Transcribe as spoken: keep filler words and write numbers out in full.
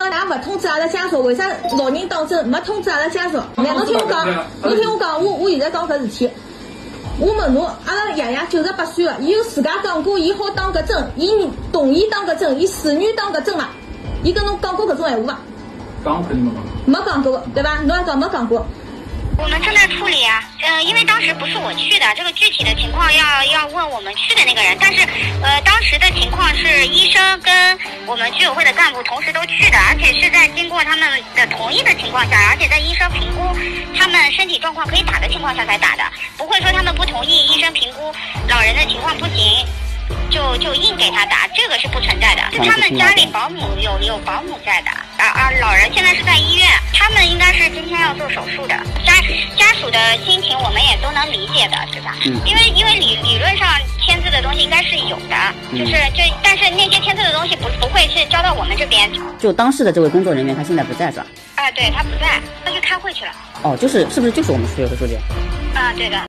㑚勿通知阿拉家属，为啥老人打针没通知阿拉家属？来，侬听我讲，侬听我讲，我我现在讲搿事体。我问侬，阿拉爷爷九十八岁了，伊有自家讲过，伊好打搿针，伊同意打搿针，伊自愿打搿针伐？伊跟侬讲过搿种闲话伐？ 讲肯定没讲。 没讲过，对吧？侬也讲没讲过。 我们正在处理啊，呃，因为当时不是我去的，这个具体的情况要要问我们去的那个人。但是，呃，当时的情况是医生跟我们居委会的干部同时都去的，而且是在经过他们的同意的情况下，而且在医生评估他们身体状况可以打的情况下才打的，不会说他们不同意，医生评估老人的情况不行。就就硬给他打，这个是不存在的。是他们家里保姆有有保姆在的，啊啊，老人现在是在医院，他们应该是今天要做手术的。家家属的心情我们也都能理解的，对吧？嗯。因为因为理理论上签字的东西应该是有的，嗯、就是就但是那些签字的东西不不会是交到我们这边。 就当时的这位工作人员他现在不在是吧？ 啊，对他不在，他去开会去了。 哦，就是是不是就是我们居委会书记？ 啊，对的。